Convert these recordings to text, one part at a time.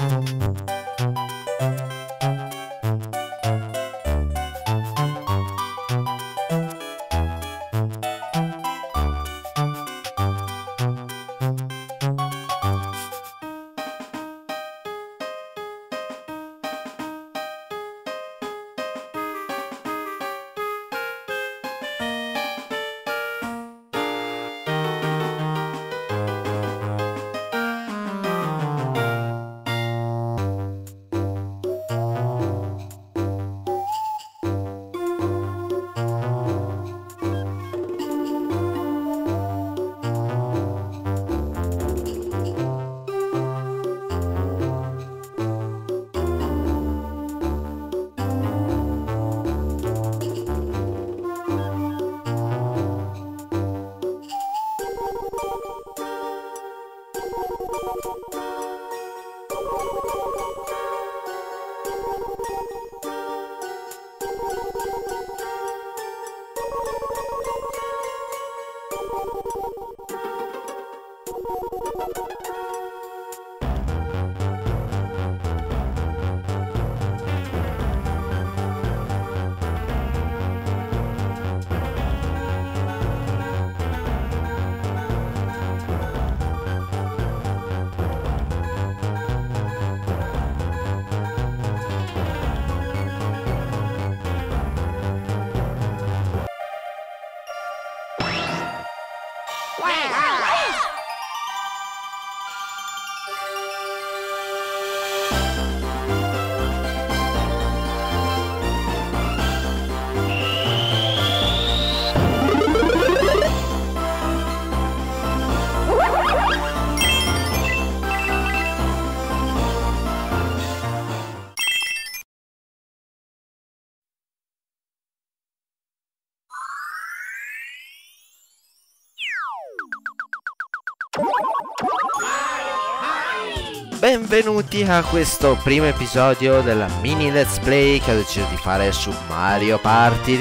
Benvenuti a questo primo episodio della mini let's play che ho deciso di fare su Mario Party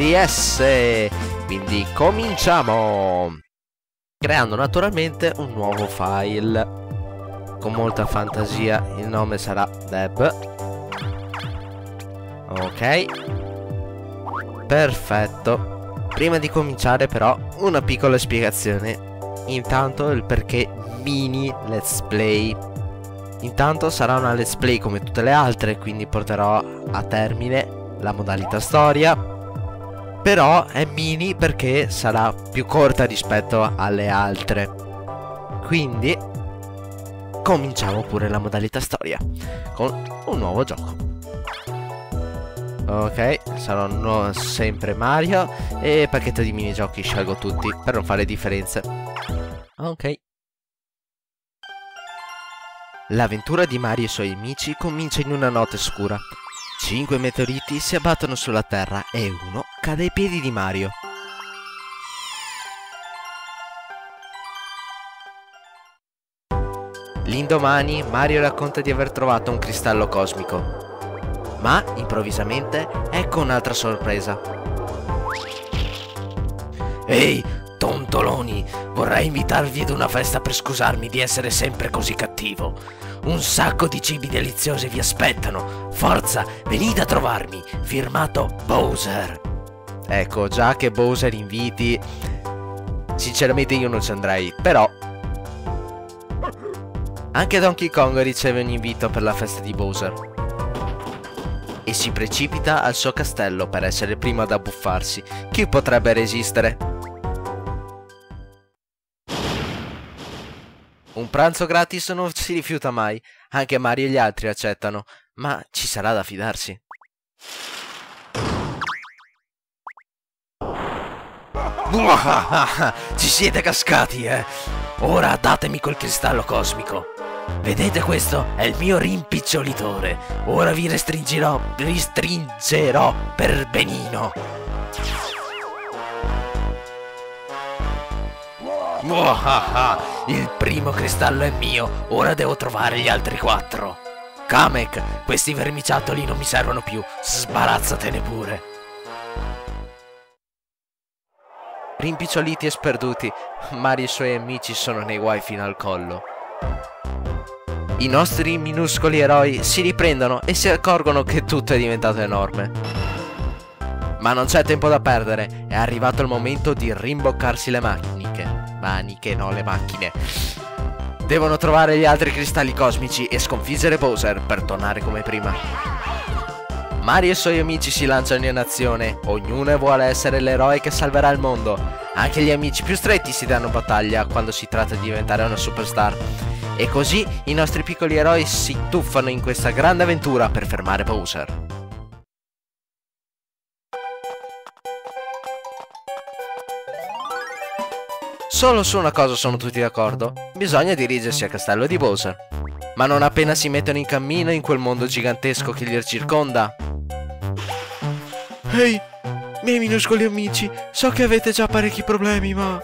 DS. Quindi cominciamo! Creando naturalmente un nuovo file. Con molta fantasia il nome sarà Deb. Ok. Perfetto. Prima di cominciare però una piccola spiegazione. Intanto il perché mini let's play. Intanto sarà una let's play come tutte le altre, quindi porterò a termine la modalità storia. Però è mini perché sarà più corta rispetto alle altre. Quindi cominciamo pure la modalità storia con un nuovo gioco. Ok, sarò sempre Mario e pacchetto di minigiochi scelgo tutti per non fare differenze. Ok. L'avventura di Mario e i suoi amici comincia in una notte scura. 5 meteoriti si abbattono sulla Terra e uno cade ai piedi di Mario. L'indomani Mario racconta di aver trovato un cristallo cosmico. Ma, improvvisamente, ecco un'altra sorpresa. Ehi, tontoloni, vorrei invitarvi ad una festa per scusarmi di essere sempre così cattivo. Un sacco di cibi deliziosi vi aspettano. Forza, venite a trovarmi. Firmato Bowser. Ecco, già che Bowser inviti, sinceramente io non ci andrei, però anche Donkey Kong riceve un invito per la festa di Bowser e si precipita al suo castello per essere il primo ad abbuffarsi. Chi potrebbe resistere? Un pranzo gratis non si rifiuta mai, anche Mario e gli altri accettano, ma ci sarà da fidarsi. Ci siete cascati, eh? Ora datemi quel cristallo cosmico. Vedete questo? È il mio rimpicciolitore. Ora vi restringerò per benino. Il primo cristallo è mio, ora devo trovare gli altri 4. Kamek, questi vermiciattoli non mi servono più, sbarazzatene pure. Rimpiccioliti e sperduti, Mario e i suoi amici sono nei guai fino al collo. I nostri minuscoli eroi si riprendono e si accorgono che tutto è diventato enorme. Ma non c'è tempo da perdere, è arrivato il momento di rimboccarsi le maniche, no, le macchine. Devono trovare gli altri cristalli cosmici e sconfiggere Bowser per tornare come prima. Mario e i suoi amici si lanciano in azione, ognuno vuole essere l'eroe che salverà il mondo. Anche gli amici più stretti si danno battaglia quando si tratta di diventare una superstar. E così i nostri piccoli eroi si tuffano in questa grande avventura per fermare Bowser. Solo su una cosa sono tutti d'accordo, bisogna dirigersi al castello di Bowser. Ma non appena si mettono in cammino in quel mondo gigantesco che li circonda. Ehi, miei minuscoli amici, so che avete già parecchi problemi, ma...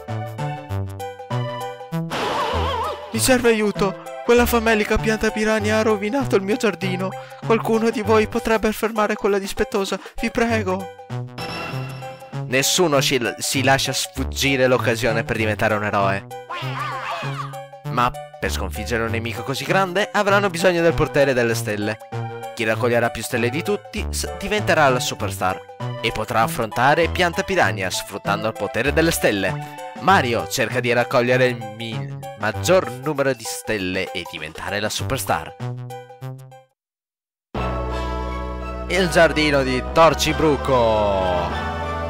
mi serve aiuto. Quella famelica pianta piranha ha rovinato il mio giardino. Qualcuno di voi potrebbe fermare quella dispettosa, vi prego. Nessuno si lascia sfuggire l'occasione per diventare un eroe. Ma per sconfiggere un nemico così grande avranno bisogno del potere delle stelle. Chi raccoglierà più stelle di tutti diventerà la superstar e potrà affrontare Pianta Piranha sfruttando il potere delle stelle. Mario cerca di raccogliere il maggior numero di stelle e diventare la superstar. Il giardino di Torcibruco.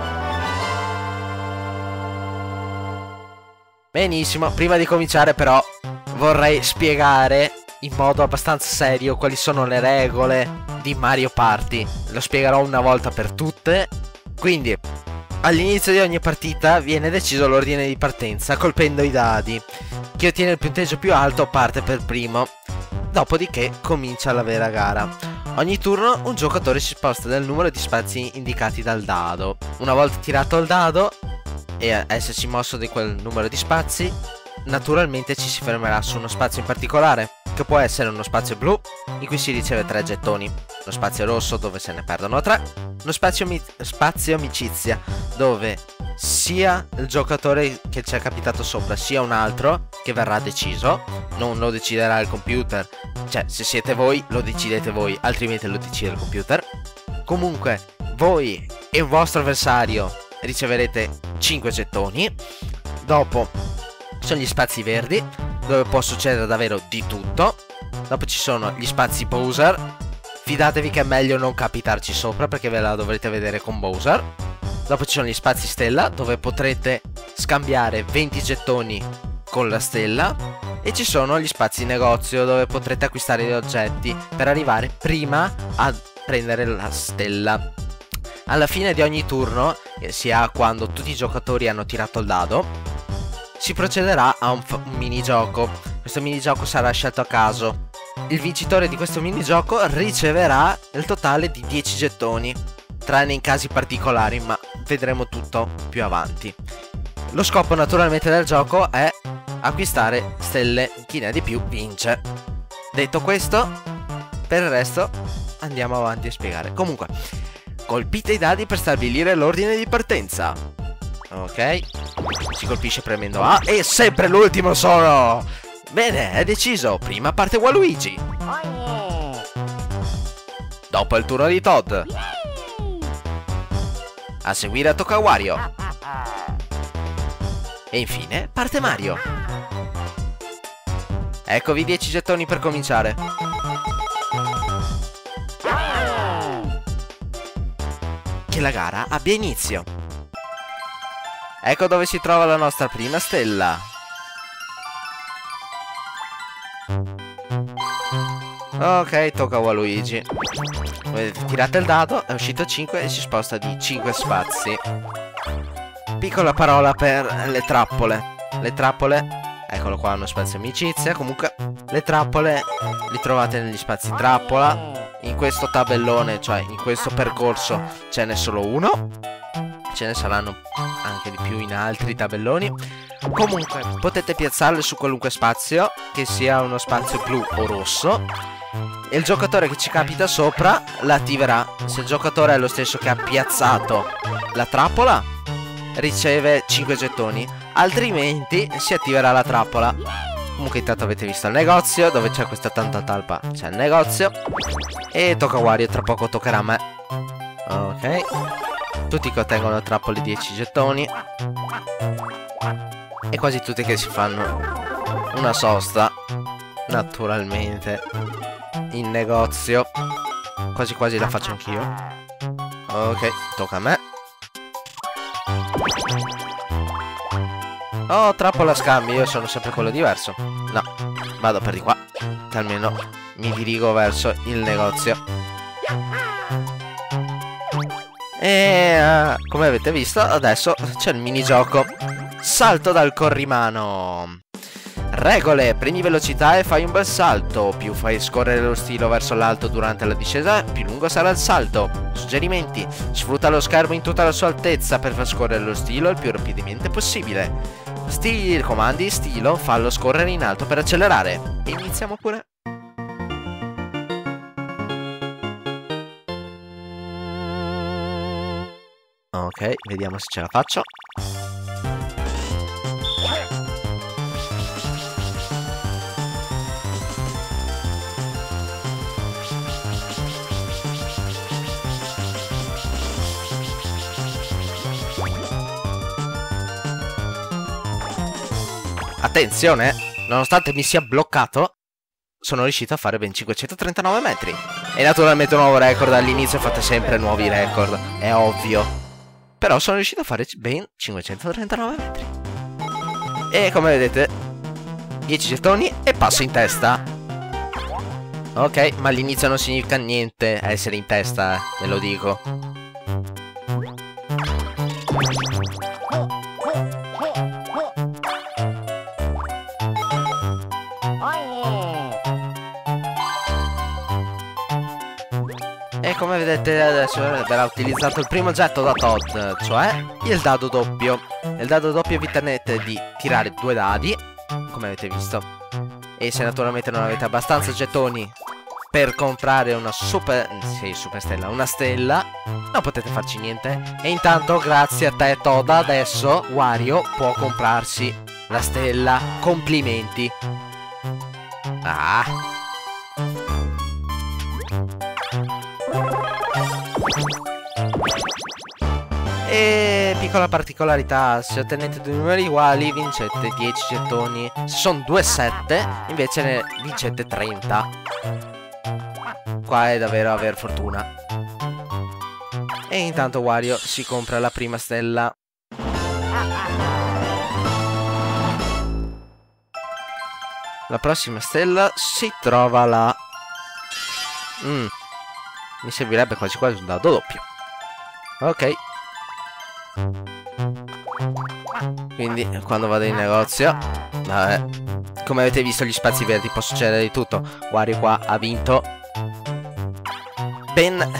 Benissimo, prima di cominciare però vorrei spiegare in modo abbastanza serio quali sono le regole di Mario Party. Lo spiegherò una volta per tutte. Quindi, all'inizio di ogni partita viene deciso l'ordine di partenza colpendo i dadi. Chi ottiene il punteggio più alto parte per primo. Dopodiché comincia la vera gara. Ogni turno un giocatore si sposta nel numero di spazi indicati dal dado. Una volta tirato il dado e essersi mosso di quel numero di spazi, naturalmente ci si fermerà su uno spazio in particolare, che può essere uno spazio blu in cui si riceve 3 gettoni, uno spazio rosso dove se ne perdono 3, uno spazio amicizia dove sia il giocatore che ci è capitato sopra sia un altro che verrà deciso, non lo deciderà il computer, cioè se siete voi lo decidete voi, altrimenti lo decide il computer. Comunque voi e il vostro avversario riceverete 5 gettoni. Dopo sono gli spazi verdi dove può succedere davvero di tutto. Dopo ci sono gli spazi Bowser. Fidatevi che è meglio non capitarci sopra perché ve la dovrete vedere con Bowser. Dopo ci sono gli spazi stella dove potrete scambiare 20 gettoni con la stella. E ci sono gli spazi negozio dove potrete acquistare gli oggetti per arrivare prima a prendere la stella. Alla fine di ogni turno, sia quando tutti i giocatori hanno tirato il dado, si procederà a un minigioco. Questo minigioco sarà scelto a caso. Il vincitore di questo minigioco riceverà il totale di 10 gettoni, tranne in casi particolari, ma vedremo tutto più avanti. Lo scopo naturalmente del gioco è acquistare stelle, chi ne ha di più vince. Detto questo, per il resto andiamo avanti a spiegare. Comunque, colpite i dadi per stabilire l'ordine di partenza. Ok, si colpisce premendo A e sempre l'ultimo sono. Bene, è deciso. Prima parte Waluigi. Dopo il turno di Todd. A seguire tocca a Wario. E infine parte Mario. Eccovi 10 gettoni per cominciare. Che la gara abbia inizio. Ecco dove si trova la nostra prima stella. Ok, tocca a Waluigi. Tirate il dado, è uscito 5 e si sposta di 5 spazi. Piccola parola per le trappole. Le trappole, eccolo qua, uno spazio amicizia. Comunque, le trappole li trovate negli spazi trappola. In questo tabellone, cioè in questo percorso, ce n'è solo uno. Ce ne saranno anche di più in altri tabelloni. Comunque, potete piazzarle su qualunque spazio, che sia uno spazio blu o rosso. E il giocatore che ci capita sopra la attiverà. Se il giocatore è lo stesso che ha piazzato la trappola, riceve 5 gettoni. Altrimenti si attiverà la trappola. Comunque intanto avete visto il negozio, dove c'è questa tanta talpa c'è il negozio. E tocca a Wario, tra poco toccherà a me. Ok. Tutti che ottengono trappole 10 gettoni. E quasi tutti che si fanno una sosta, naturalmente, in negozio. Quasi quasi la faccio anch'io. Ok, tocca a me. Oh, trappola scambi, io sono sempre quello diverso. No, vado per di qua, che almeno mi dirigo verso il negozio. E come avete visto, adesso c'è il minigioco. Salto dal corrimano. Regole: premi velocità e fai un bel salto. Più fai scorrere lo stilo verso l'alto durante la discesa, più lungo sarà il salto. Suggerimenti: sfrutta lo schermo in tutta la sua altezza per far scorrere lo stilo il più rapidamente possibile. Comandi stilo, fallo scorrere in alto per accelerare. E iniziamo pure. Ok, vediamo se ce la faccio. Attenzione, nonostante mi sia bloccato, sono riuscito a fare ben 539 metri. E naturalmente un nuovo record, all'inizio fate sempre nuovi record, è ovvio. Però sono riuscito a fare ben 539 metri. E come vedete, 10 gettoni e passo in testa. Ok, ma all'inizio non significa niente essere in testa, ve lo dico. E come vedete adesso verrà utilizzato il primo oggetto da Todd, cioè il dado doppio. Il dado doppio vi permette di tirare 2 dadi, come avete visto. E se naturalmente non avete abbastanza gettoni per comprare una super stella, una stella, non potete farci niente. E intanto grazie a te Todd adesso Wario può comprarsi la stella. Complimenti. Ah. E piccola particolarità: se ottenete 2 numeri uguali vincete 10 gettoni. Se sono 2 7 invece ne vincete 30. Qua è davvero aver fortuna. E intanto Wario si compra la prima stella. La prossima stella si trova là. Mi servirebbe quasi quasi un dado doppio. Ok. Quindi quando vado in negozio, vabbè, come avete visto gli spazi verdi può succedere di tutto. Wario qua ha vinto ben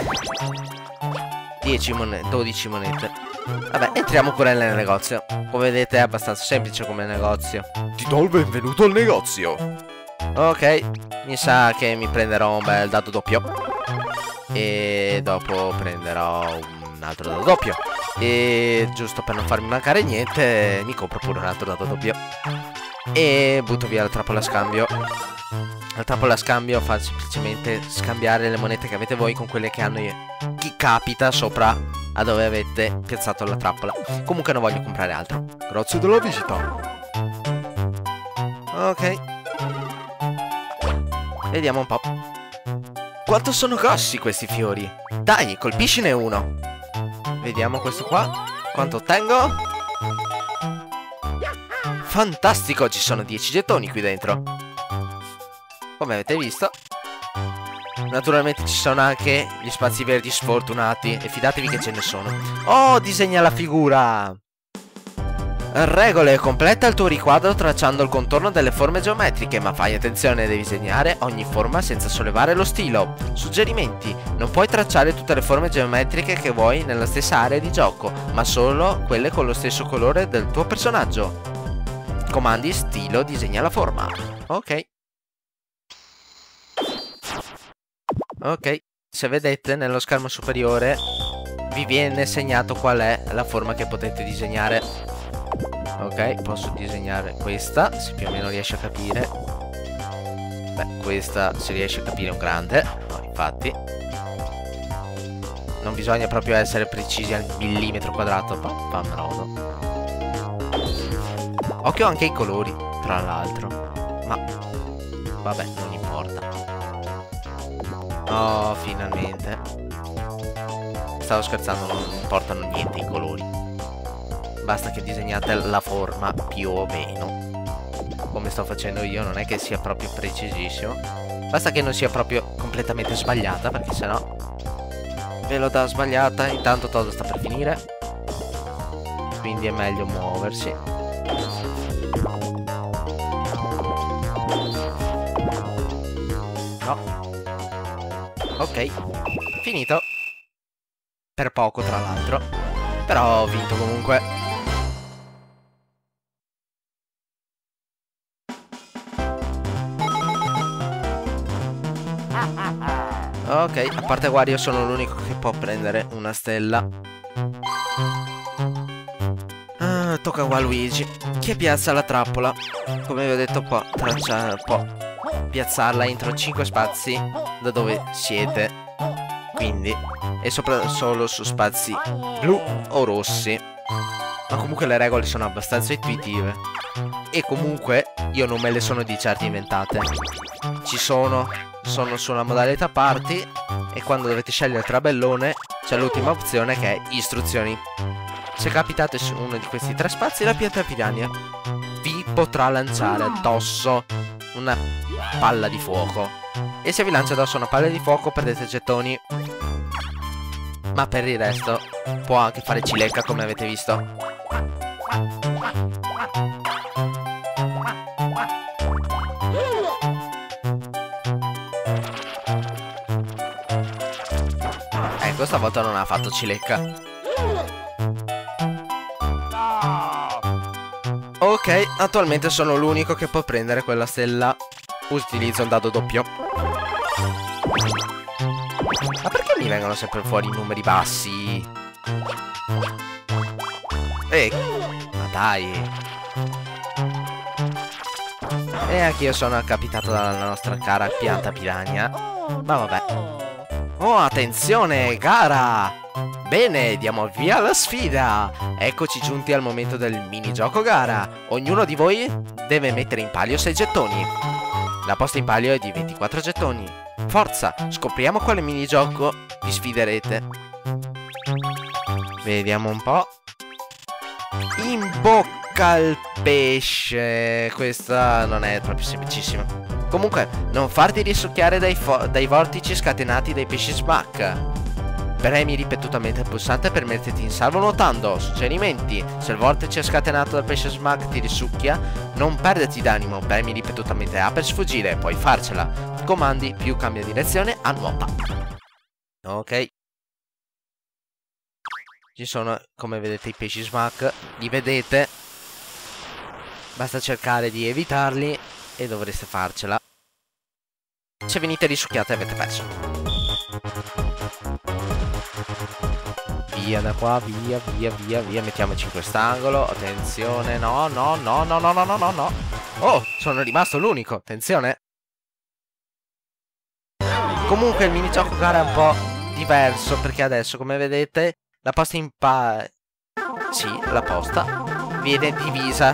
10 monete, 12 monete. Vabbè, entriamo pure nel negozio. Come vedete è abbastanza semplice come negozio. Ti do il benvenuto al negozio. Ok, mi sa che mi prenderò un bel dado doppio. E dopo prenderò un altro dado doppio. E giusto per non farmi mancare niente, mi compro pure un altro dado doppio. E butto via la trappola a scambio. La trappola a scambio fa semplicemente scambiare le monete che avete voi con quelle che hanno chi capita sopra a dove avete piazzato la trappola. Comunque non voglio comprare altro. Grazie della visita. Ok. Vediamo un po'. Quanto sono grossi questi fiori? Dai, colpiscine uno. Vediamo questo qua. Quanto ottengo? Fantastico, ci sono 10 gettoni qui dentro. Come avete visto. Naturalmente ci sono anche gli spazi verdi sfortunati. E fidatevi che ce ne sono. Oh, disegna la figura. Regole: completa il tuo riquadro tracciando il contorno delle forme geometriche, ma fai attenzione, devi disegnare ogni forma senza sollevare lo stilo. Suggerimenti: non puoi tracciare tutte le forme geometriche che vuoi nella stessa area di gioco, ma solo quelle con lo stesso colore del tuo personaggio. Comandi stilo, disegna la forma. Ok. Ok, se vedete nello schermo superiore vi viene segnato qual è la forma che potete disegnare. Ok, posso disegnare questa, se più o meno riesci a capire. Beh, questa si riesce a capire un grande. No, infatti. Non bisogna proprio essere precisi al millimetro quadrato. Fammelo. Occhio anche ai colori, tra l'altro. Ma vabbè, non importa. Oh, finalmente. Stavo scherzando, non importano niente i colori. Basta che disegnate la forma più o meno. Come sto facendo io, non è che sia proprio precisissimo. Basta che non sia proprio completamente sbagliata, perché sennò ve lo dà sbagliata. Intanto Todo sta per finire, quindi è meglio muoversi. No. Ok, finito. Per poco, tra l'altro. Però ho vinto comunque. Ok, a parte Wario sono l'unico che può prendere una stella. Tocca a Waluigi, che piazza la trappola. Come vi ho detto, può piazzarla entro 5 spazi da dove siete. Quindi, e solo su spazi blu o rossi. Ma comunque le regole sono abbastanza intuitive. E comunque io non me le sono di certo inventate. Sono sulla modalità party. E quando dovete scegliere il trabellone c'è l'ultima opzione che è istruzioni. Se capitate su uno di questi 3 spazi, la pietra piranha vi potrà lanciare addosso una palla di fuoco. E se vi lancia addosso una palla di fuoco perdete gettoni. Ma per il resto può anche fare cilecca, come avete visto. Ecco, stavolta non ha fatto cilecca. Ok, attualmente sono l'unico che può prendere quella stella. Utilizzo un dado doppio. Ma perché mi vengono sempre fuori i numeri bassi? Ma dai. E anche io sono capitato dalla nostra cara pianta piranha. Ma vabbè. Oh, attenzione, gara! Bene, diamo via alla sfida. Eccoci giunti al momento del minigioco gara. Ognuno di voi deve mettere in palio 6 gettoni. La posta in palio è di 24 gettoni. Forza, scopriamo quale minigioco vi sfiderete. Vediamo un po'. In bocca al pesce. Questa non è proprio semplicissima. Comunque, non farti risucchiare dai vortici scatenati dai pesci smack. Premi ripetutamente il pulsante per metterti in salvo nuotando. Suggerimenti: se il vortice scatenato dal pesce smack ti risucchia, non perderti d'animo. Premi ripetutamente A per sfuggire, puoi farcela. Comandi più cambia direzione a nuota. Ok. Ci sono, come vedete, i pesci smack. Li vedete. Basta cercare di evitarli e dovreste farcela. Se venite risucchiati avete perso. Via da qua, via. Mettiamoci in quest'angolo. Attenzione, no. Oh, sono rimasto l'unico. Attenzione. Comunque il minigioco gara è un po' diverso, perché adesso, come vedete, la posta in sì, la posta viene divisa.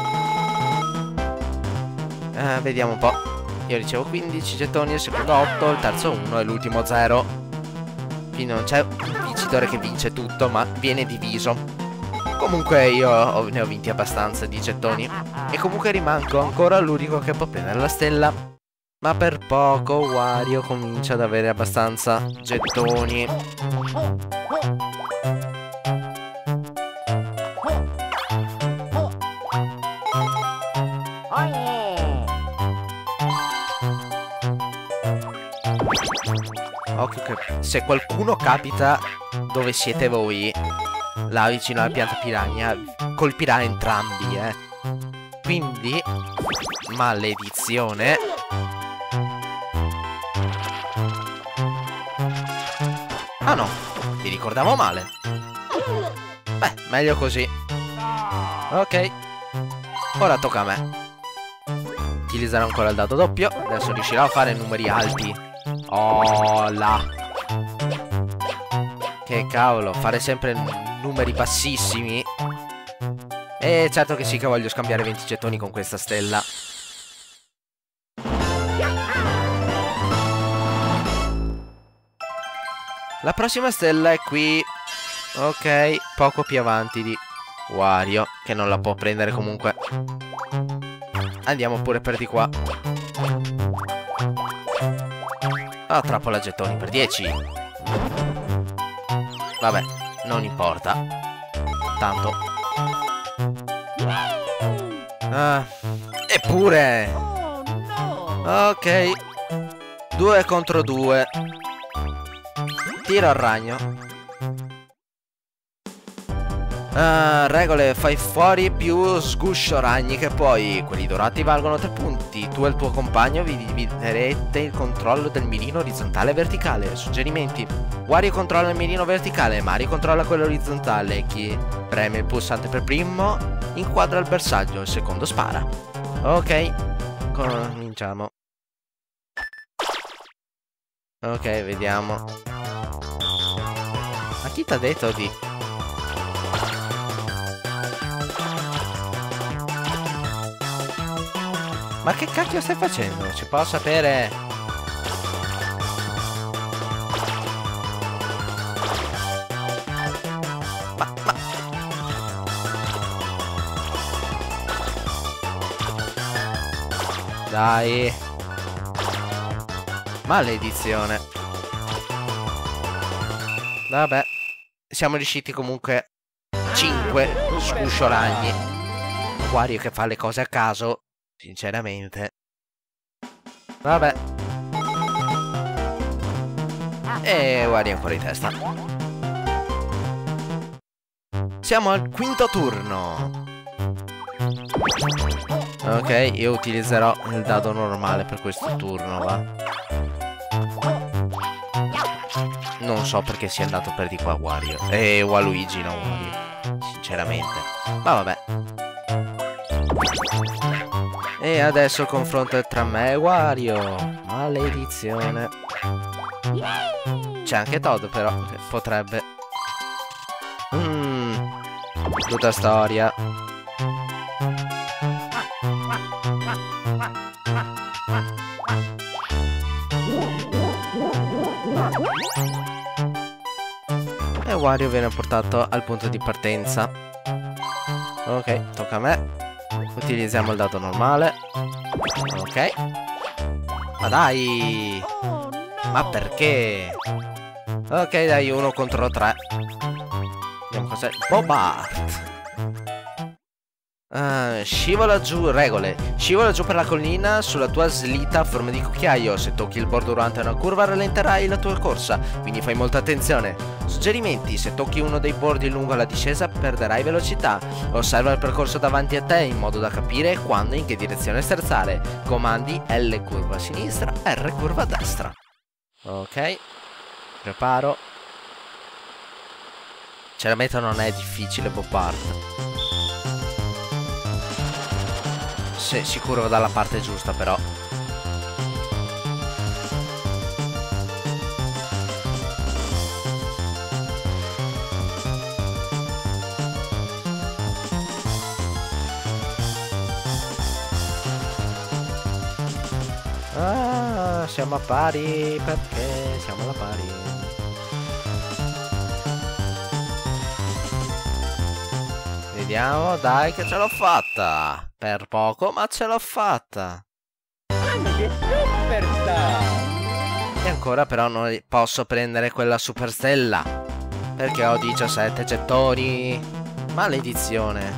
Vediamo un po'. Io ricevo 15 gettoni, il secondo 8, il terzo 1 e l'ultimo 0. Quindi non c'è un vincitore che vince tutto, ma viene diviso. Comunque io ne ho vinti abbastanza di gettoni. E comunque rimango ancora l'unico che può prendere la stella. Ma per poco Wario comincia ad avere abbastanza gettoni. Occhio che se qualcuno capita dove siete voi, là vicino alla pianta piranha, colpirà entrambi, Quindi, maledizione. Ah no, mi ricordavo male. Beh, meglio così. Ok, Ora tocca a me. Utilizzerò ancora il dado doppio. Adesso riuscirò a fare numeri alti. Oh là. Che cavolo, fare sempre numeri bassissimi. E certo che sì che voglio scambiare 20 gettoni con questa stella. La prossima stella è qui. Ok, poco più avanti di Wario, che non la può prendere comunque. Andiamo pure per di qua. Oh, trappola gettoni per 10. Vabbè, non importa. Tanto. Eppure. Ok. 2 contro 2. Tiro al ragno. Regole, fai fuori più sguscio ragni che poi. Quelli dorati valgono 3 punti. Tu e il tuo compagno vi dividerete il controllo del mirino orizzontale e verticale. Suggerimenti: Wario controlla il mirino verticale, Mario controlla quello orizzontale. Chi preme il pulsante per primo inquadra il bersaglio, il secondo spara. Ok, cominciamo. Ok, vediamo. Ma chi t'ha detto di... Ma che cacchio stai facendo? Ci posso sapere? Ma... Dai. Maledizione. Vabbè. Siamo riusciti comunque. 5 sguscio ragni. Wario che fa le cose a caso. Sinceramente. Vabbè. E Wario ancora in testa. Siamo al quinto turno. Ok, io utilizzerò il dado normale per questo turno, va. Non so perché sia andato per di qua Wario. E Waluigi, no Wario. Sinceramente. Ma vabbè. E adesso il confronto è tra me e Wario. Maledizione. C'è anche Todd però, che potrebbe. Tutta storia. E Wario viene portato al punto di partenza. Ok, tocca a me. Utilizziamo il dado normale. Ok. Ma dai. Ma perché? Ok, dai, 1 contro 3. Vediamo cos'è. Bobart. Scivola giù, regole. Scivola giù per la collina sulla tua slitta a forma di cucchiaio. Se tocchi il bordo durante una curva rallenterai la tua corsa, quindi fai molta attenzione. Suggerimenti: se tocchi uno dei bordi lungo la discesa perderai velocità. Osserva il percorso davanti a te in modo da capire quando e in che direzione sterzare. Comandi: L curva a sinistra, R curva a destra. Ok. Preparo. Ce la metto, non è difficile, Bobart. Sicuro dalla parte giusta però. Ah, siamo a pari perché siamo alla pari. Vediamo, dai che ce l'ho fatta. Per poco, ma ce l'ho fatta. Che superstar! E ancora però non posso prendere quella superstella, perché ho 17 gettoni. Maledizione.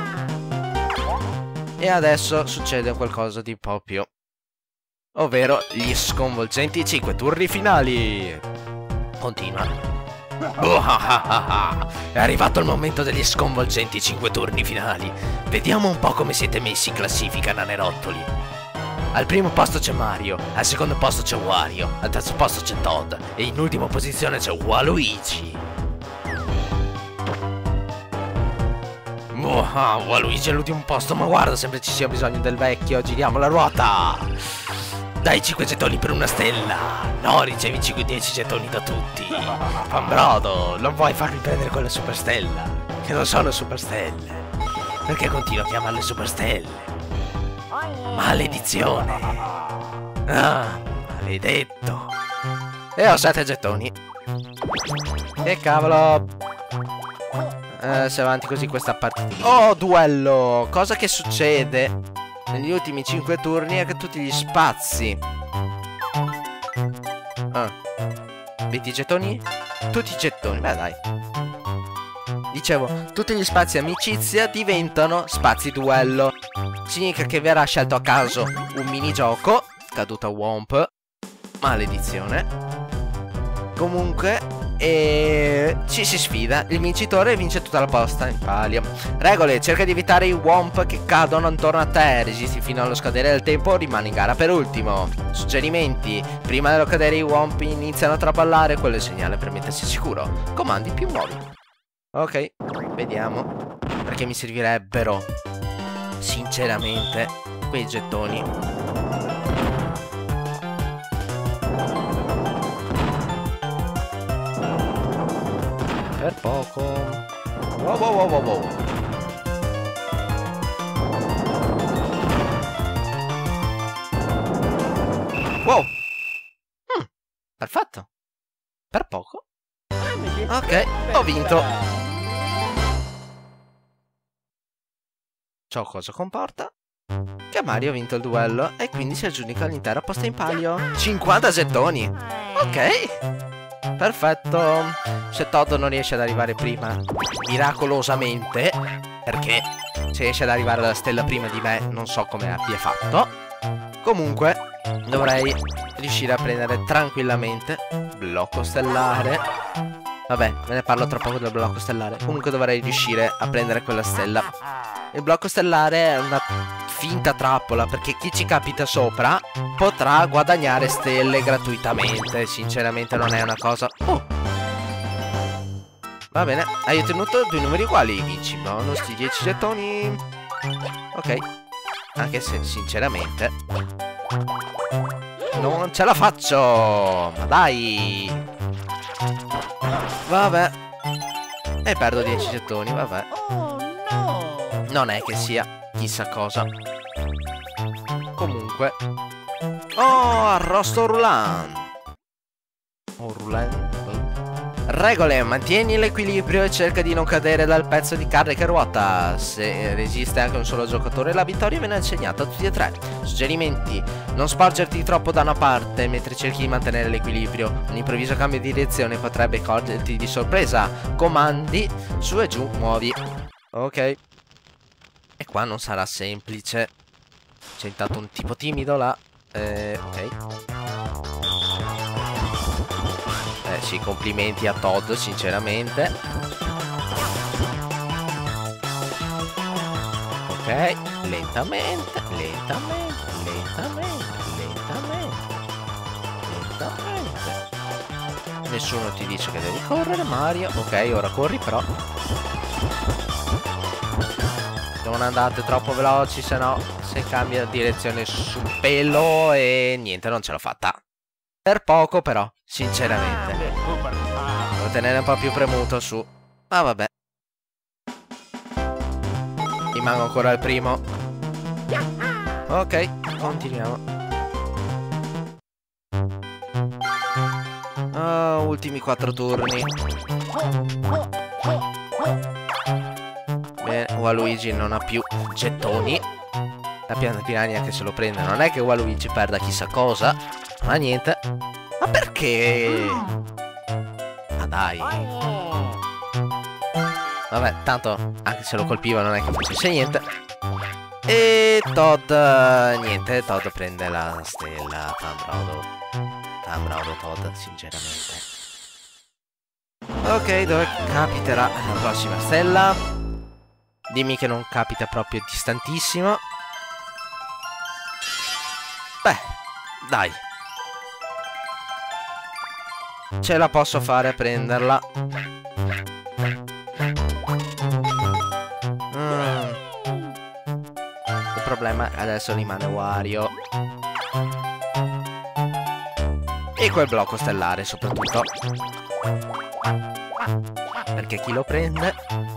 E adesso succede qualcosa di po' più, ovvero gli sconvolgenti 5 turni finali. Continua. È arrivato il momento degli sconvolgenti 5 turni finali. Vediamo un po' come siete messi in classifica, nanerottoli. Al primo posto c'è Mario, al secondo posto c'è Wario, al terzo posto c'è Todd e in ultima posizione c'è Waluigi. Waluigi è all'ultimo posto, ma guarda, sempre ci sia bisogno del vecchio. Giriamo la ruota. Dai 5 gettoni per una stella. No, ricevi 10 gettoni da tutti. Fambrodo, non vuoi farmi prendere quella superstella? Che non sono superstelle. Perché continuo a chiamarle superstelle? Maledizione. Ah, maledetto. E ho 7 gettoni. Che cavolo. Se avanti così questa partita. Oh, duello. Cosa che succede negli ultimi 5 turni è che tutti gli spazi 20 gettoni? Tutti i gettoni, beh dai. Dicevo, tutti gli spazi amicizia diventano spazi duello. Significa che verrà scelto a caso un minigioco. Caduta Womp. Maledizione. Comunque ci si sfida. Il vincitore vince tutta la posta in palio. Regole: cerca di evitare i Womp che cadono intorno a te. Resisti fino allo scadere del tempo. Rimani in gara per ultimo. Suggerimenti: prima dello cadere i Womp iniziano a traballare. Quello è il segnale per mettersi sicuro. Comandi più muovi. Ok, vediamo. Perché mi servirebbero sinceramente quei gettoni. Per poco. Wow, wow, wow, wow, wow. Wow. Perfetto. Per poco. Ok, ho vinto. Ciò cosa comporta? Che Mario ha vinto il duello e quindi si aggiudica l'intera posta in palio. 50 gettoni. Ok. Perfetto. Se Todd non riesce ad arrivare prima miracolosamente, perché se riesce ad arrivare alla stella prima di me non so come abbia fatto, comunque dovrei riuscire a prendere tranquillamente blocco stellare. Vabbè, ve ne parlo tra poco del blocco stellare. Comunque dovrei riuscire a prendere quella stella. Il blocco stellare è una finta trappola, perché chi ci capita sopra potrà guadagnare stelle gratuitamente. Sinceramente non è una cosa... Va bene, hai ottenuto 2 numeri uguali. Vinci bonus di 10 gettoni. Ok. Anche se sinceramente non ce la faccio. Ma dai. Vabbè. E perdo 10 gettoni, vabbè. Non è che sia chissà cosa. Comunque. Oh, arrosto roulant. Oh, roulant. Regole: mantieni l'equilibrio e cerca di non cadere dal pezzo di carne che ruota. Se resiste anche un solo giocatore, la vittoria viene assegnata a tutti e 3. Suggerimenti: non sporgerti troppo da una parte mentre cerchi di mantenere l'equilibrio. Un improvviso cambio di direzione potrebbe coglierti di sorpresa. Comandi su e giù, muovi. Ok. E qua non sarà semplice. C'è intanto un tipo timido là. Ok. Sì, complimenti a Todd, sinceramente. Ok, lentamente, lentamente, lentamente, lentamente, lentamente. Nessuno ti dice che devi correre, Mario. Ok, ora corri però. Non andate troppo veloci, se no se cambia direzione su pelo e niente, non ce l'ho fatta. Per poco però, sinceramente. Devo tenere un po' più premuto su. Ma vabbè. Rimango ancora al primo. Ok, continuiamo. Ultimi 4 turni. Bene, Waluigi non ha più gettoni. La pianta piranha che se lo prende. Non è che Waluigi perda chissà cosa. Ma niente. Ma perché? Ma dai. Vabbè, tanto anche se lo colpiva non è che facesse niente. E Todd. Niente, Todd prende la stella. Tambraudo Todd, sinceramente. Ok, dove capiterà la prossima stella? Dimmi che non capita proprio distantissimo. Beh, dai. Ce la posso fare a prenderla. problema adesso rimane Wario. E quel blocco stellare soprattutto. Perché chi lo prende?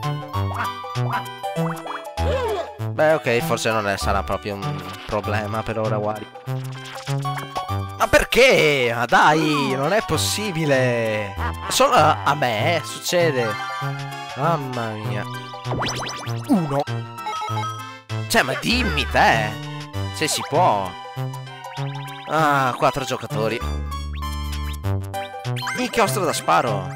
Beh, ok, forse non sarà proprio un problema per ora Wario. Ma perché? Ma dai, non è possibile. Solo a me succede. Mamma mia. 1. Cioè, ma dimmi te, se si può. Ah, 4 giocatori. Inchiostro da sparo.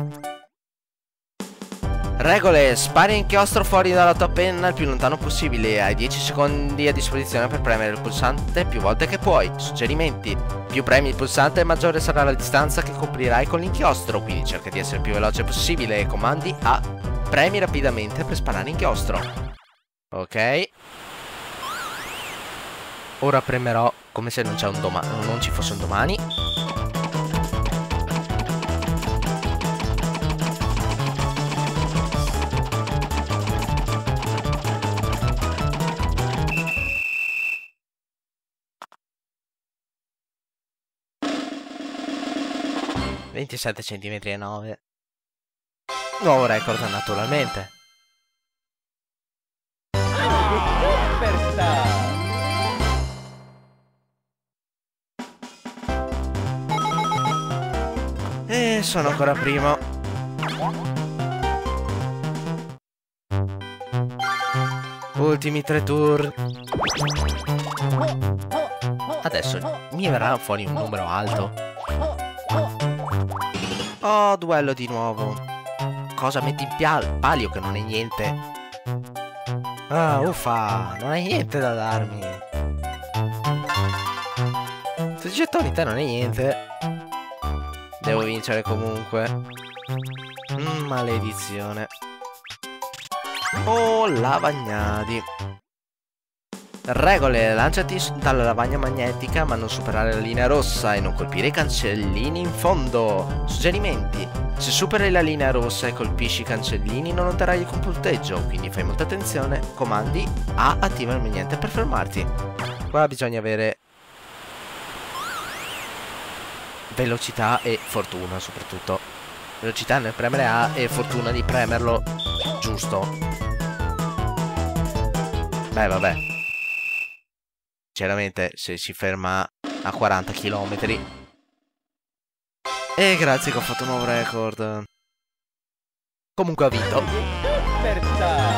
Regole: spari inchiostro fuori dalla tua penna il più lontano possibile. Hai 10 secondi a disposizione per premere il pulsante più volte che puoi. Suggerimenti: più premi il pulsante maggiore sarà la distanza che coprirai con l'inchiostro, quindi cerca di essere il più veloce possibile. Comandi A: premi rapidamente per sparare inchiostro. Ok. Ora premerò come se non c'è un domani, non ci fosse un domani. (27 centimetri e 9). Nuovo record naturalmente. Superstar! E sono ancora primo. Ultimi 3 tour. Adesso mi verrà fuori un numero alto. Oh, duello di nuovo. Cosa metti in palio che non è niente? Ah, uffa, non hai niente da darmi. 6 gettoni, te non è niente. Devo vincere comunque. Maledizione. Oh, lavagnadi. Regole: lanciati dalla lavagna magnetica ma non superare la linea rossa e non colpire i cancellini in fondo. Suggerimenti: se superi la linea rossa e colpisci i cancellini non otterrai il punteggio, quindi fai molta attenzione. Comandi A: attiva il niente per fermarti. Qua bisogna avere velocità e fortuna soprattutto. Velocità nel premere A e fortuna di premerlo giusto. Beh, vabbè. Sinceramente, se si ferma a 40 km. E grazie che ho fatto un nuovo record. Comunque ho vinto. Superstar!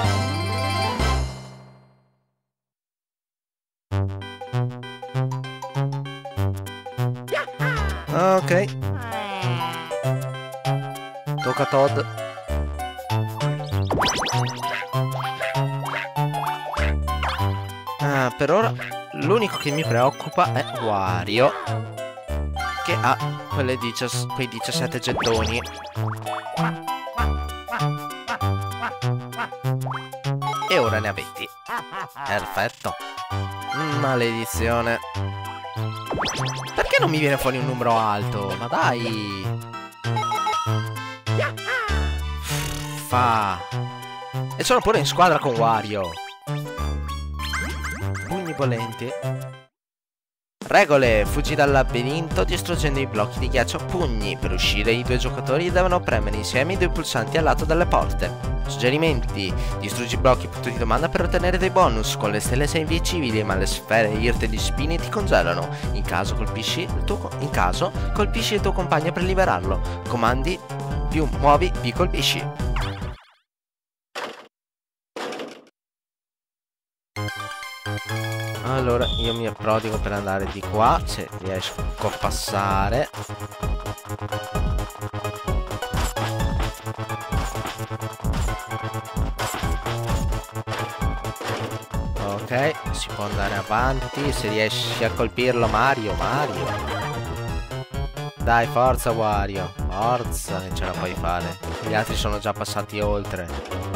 Ok. Tocca a Todd. Ah, per ora l'unico che mi preoccupa è Wario, che ha quei 17 gettoni. E ora ne ha 20. Perfetto. Maledizione. Perché non mi viene fuori un numero alto? Ma dai. Fa. E sono pure in squadra con Wario. Pugni bollenti. Regole: fuggi dal labirinto distruggendo i blocchi di ghiaccio a pugni. Per uscire i 2 giocatori devono premere insieme i 2 pulsanti al lato delle porte. Suggerimenti: distruggi i blocchi punto di domanda per ottenere dei bonus. Con le stelle sei invincibile, ma le sfere irte di spine ti congelano. In caso colpisci il tuo compagno per liberarlo. Comandi: più muovi, più colpisci. Allora io mi prodigo per andare di qua, se riesco a passare. Ok, si può andare avanti, se riesci a colpirlo Mario. Dai, forza Wario, forza che ce la puoi fare. Gli altri sono già passati oltre.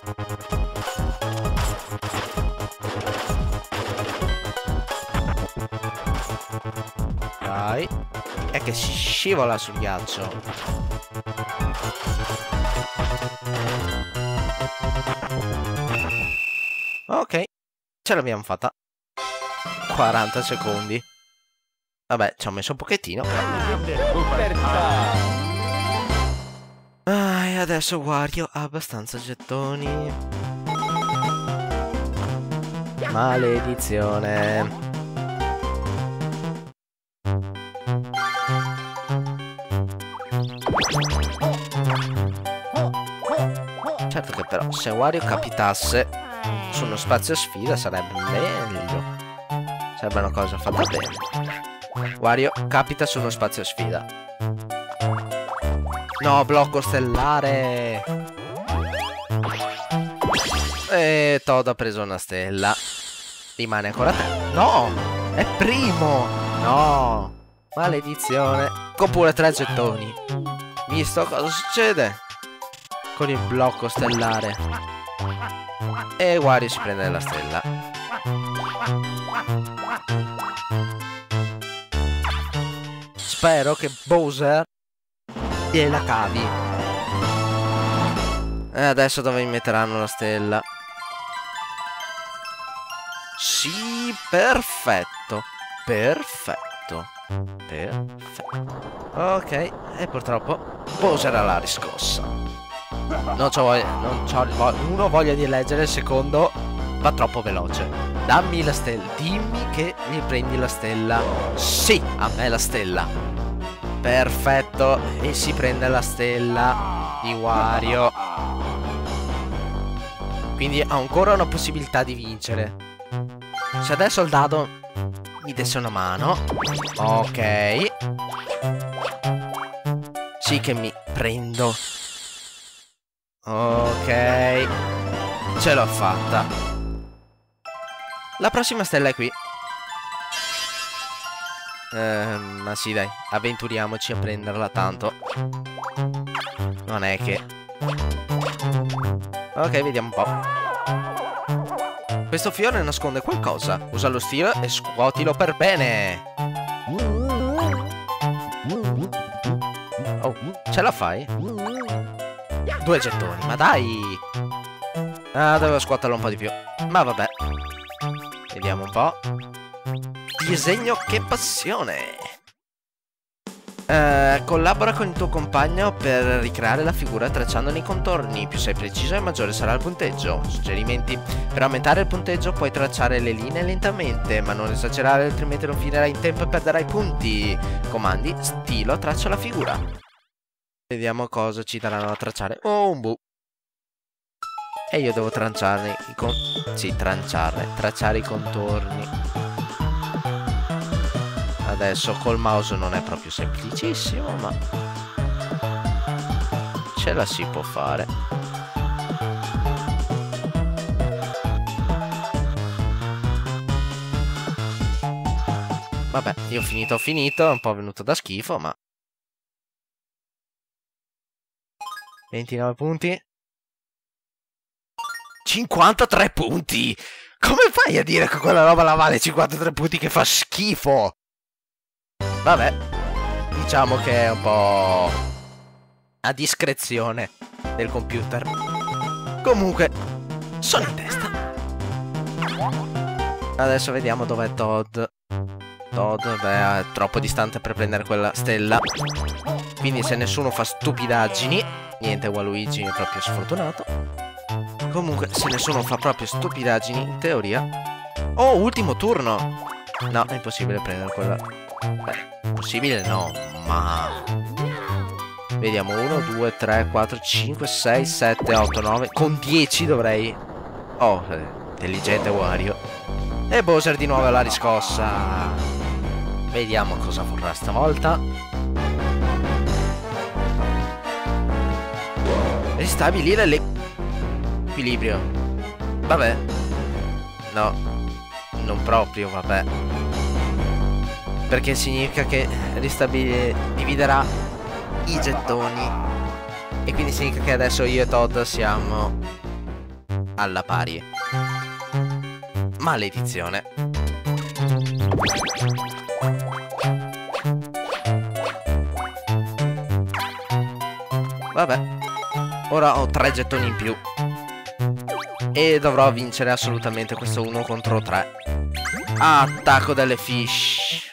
Dai. È che si scivola sul ghiaccio. Ok, ce l'abbiamo fatta. 40 secondi. Vabbè, ci ho messo un pochettino. Ah, e adesso Wario ha abbastanza gettoni. Maledizione. Certo che però se Wario capitasse su uno spazio sfida sarebbe meglio. Sarebbe una cosa fatta bene. Wario capita su uno spazio sfida. No, blocco stellare. E Todd ha preso una stella. Rimane ancora te. No, è primo. No, maledizione. Con pure 3 gettoni. Visto cosa succede con il blocco stellare. E Wario si prende la stella. Spero che Bowser gliela cavi. E adesso dove mi metteranno la stella? Sì, perfetto. Perfetto. Perfetto. Ok, e purtroppo Bowser ha la riscossa. Non c'ho voglia di leggere, il secondo va troppo veloce. Dammi la stella, dimmi che mi prendi la stella. Sì, a me la stella. Perfetto, e si prende la stella di Wario. Quindi ha ancora una possibilità di vincere. Se adesso il dado mi desse una mano. Ok. Sì che mi prendo. Ok, ce l'ho fatta. La prossima stella è qui. Ma sì dai, avventuriamoci a prenderla tanto. Non è che... Ok, vediamo un po'. Questo fiore nasconde qualcosa. Usa lo stilo e scuotilo per bene. Oh, ce la fai? 2 gettoni, ma dai! Ah, dovevo scuoterlo un po' di più. Ma vabbè. Vediamo un po'. Disegno, che passione! Collabora con il tuo compagno per ricreare la figura tracciandone i contorni. Più sei preciso e maggiore sarà il punteggio. Suggerimenti: per aumentare il punteggio puoi tracciare le linee lentamente, ma non esagerare, altrimenti non finirai in tempo e perderai punti. Comandi: stilo, traccia la figura. Vediamo cosa ci daranno a tracciare. Oh, un bu. E io devo tracciare tracciare i contorni. Adesso col mouse non è proprio semplicissimo, ma ce la si può fare. Vabbè, io ho finito, è un po' venuto da schifo, ma 29 punti. 53 punti! Come fai a dire che quella roba la vale 53 punti che fa schifo? Vabbè, diciamo che è un po' a discrezione del computer. Comunque, sono in testa. Adesso vediamo dov'è Todd. Todd, beh, è troppo distante per prendere quella stella. Quindi se nessuno fa stupidaggini, niente, Waluigi è proprio sfortunato. Comunque, se nessuno fa proprio stupidaggini, in teoria... Oh, ultimo turno! No, è impossibile prendere quella... possibile no, ma... Vediamo, 1, 2, 3, 4, 5, 6, 7, 8, 9... Con 10 dovrei... Oh, intelligente Wario. E Bowser di nuovo alla riscossa. Vediamo cosa vorrà stavolta. Ristabilire l'equilibrio. Vabbè. No, non proprio, vabbè. Perché significa che dividerà i gettoni. E quindi significa che adesso io e Todd siamo alla pari. Maledizione. Vabbè. Ora ho 3 gettoni in più. E dovrò vincere assolutamente questo 1 contro 3. Attacco delle fish.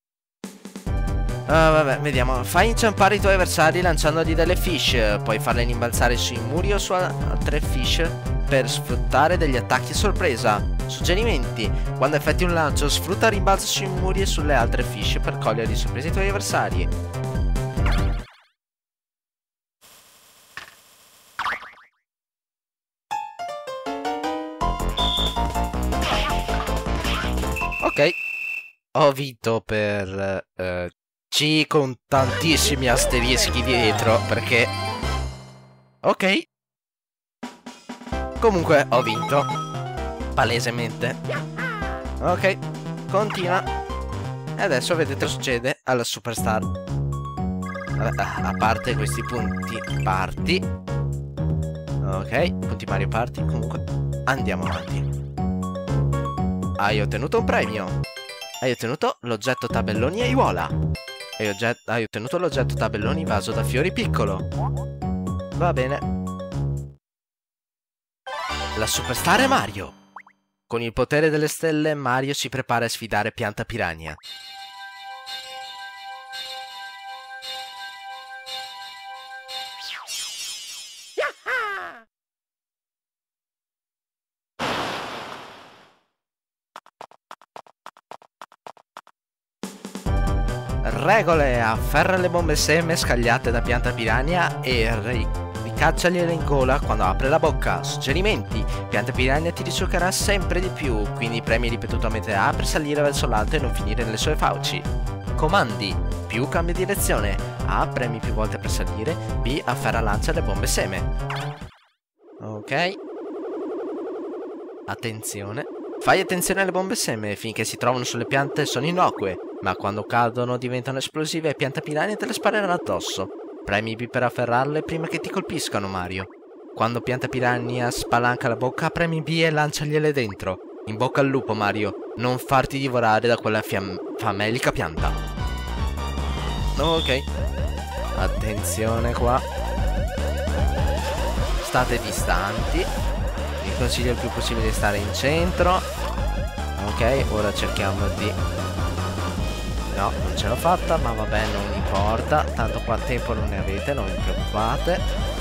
Vabbè, vediamo. Fai inciampare i tuoi avversari lanciandogli delle fish. Puoi farle rimbalzare sui muri o su altre fish per sfruttare degli attacchi a sorpresa. Suggerimenti: quando effetti un lancio, sfrutta il rimbalzo sui muri e sulle altre fish per cogliere di sorpresa i tuoi avversari. Ok, ho vinto per C con tantissimi asterischi dietro perché... Ok. Comunque ho vinto. Palesemente. Ok, continua. E adesso vedete cosa succede alla Superstar. Vabbè, a parte questi punti party. Ok, punti Mario Party. Comunque andiamo avanti. Hai ottenuto un premio. Hai ottenuto l'oggetto tabelloni aiuola. Hai ottenuto l'oggetto tabelloni vaso da fiori piccolo. Va bene. La Superstar è Mario. Con il potere delle stelle Mario si prepara a sfidare Pianta Piranha. Regole: afferra le bombe seme scagliate da Pianta Piranha e ricacciagliele in gola quando apre la bocca. Suggerimenti: Pianta Piranha ti risuccherà sempre di più, quindi premi ripetutamente A per salire verso l'alto e non finire nelle sue fauci. Comandi: più cambia direzione. A, premi più volte per salire. B, afferra lancia le bombe seme. Ok. Attenzione. Fai attenzione alle bombe seme: finché si trovano sulle piante sono innocue, ma quando cadono diventano esplosive e Pianta Piranha te le sparerà addosso. Premi B per afferrarle prima che ti colpiscano, Mario. Quando Pianta Piranha spalanca la bocca, premi B e lanciagliele dentro. In bocca al lupo, Mario. Non farti divorare da quella famelica pianta. Ok. Attenzione qua. State distanti. Vi consiglio il più possibile di stare in centro. Ok, ora cerchiamo di... No, non ce l'ho fatta, ma vabbè, non importa. Tanto qua tempo non ne avete, non vi preoccupate.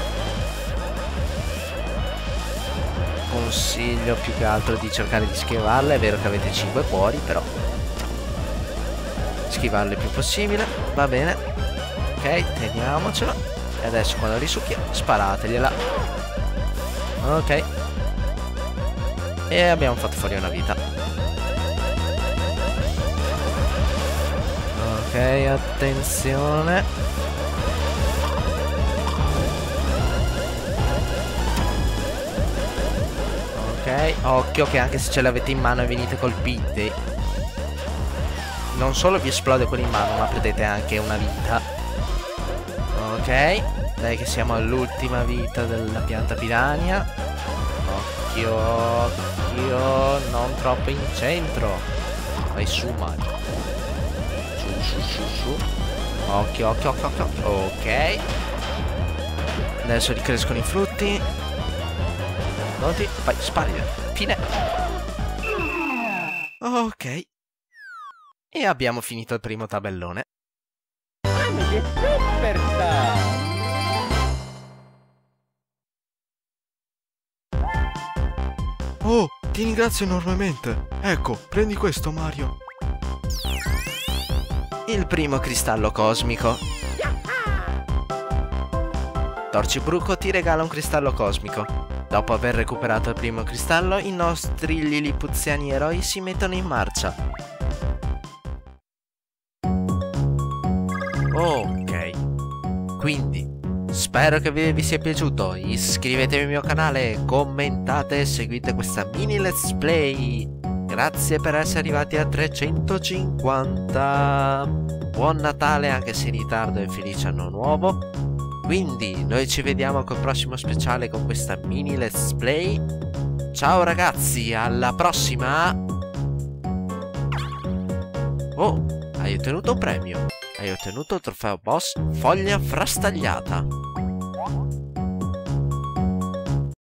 Consiglio più che altro di cercare di schivarle. È vero che avete 5 cuori, però schivarle il più possibile. Va bene. Ok, teniamocela. E adesso quando risucchia, sparategliela. Ok. E abbiamo fatto fuori una vita. Ok, attenzione. Ok, occhio che anche se ce l'avete in mano e venite colpiti, non solo vi esplode quello in mano, ma perdete anche una vita. Ok, dai che siamo all'ultima vita della Pianta Piranha. Occhio, occhio, non troppo in centro. Vai su, Mario. Su. Occhio, occhio, occhio, occhio. Ok. Adesso ricrescono i frutti. Pronti? Vai, spari. Fine. Ok. E abbiamo finito il primo tabellone. Superstar! Oh, ti ringrazio enormemente. Ecco, prendi questo, Mario. Il primo cristallo cosmico. Torcibruco ti regala un cristallo cosmico. Dopo aver recuperato il primo cristallo, i nostri lilipuziani eroi si mettono in marcia. Ok. Quindi, spero che vi sia piaciuto. Iscrivetevi al mio canale, commentate e seguite questa mini let's play. Grazie per essere arrivati a 350. Buon Natale anche se in ritardo e felice anno nuovo. Quindi noi ci vediamo col prossimo speciale con questa mini let's play. Ciao ragazzi, alla prossima. Oh, hai ottenuto un premio. Hai ottenuto il trofeo boss foglia frastagliata.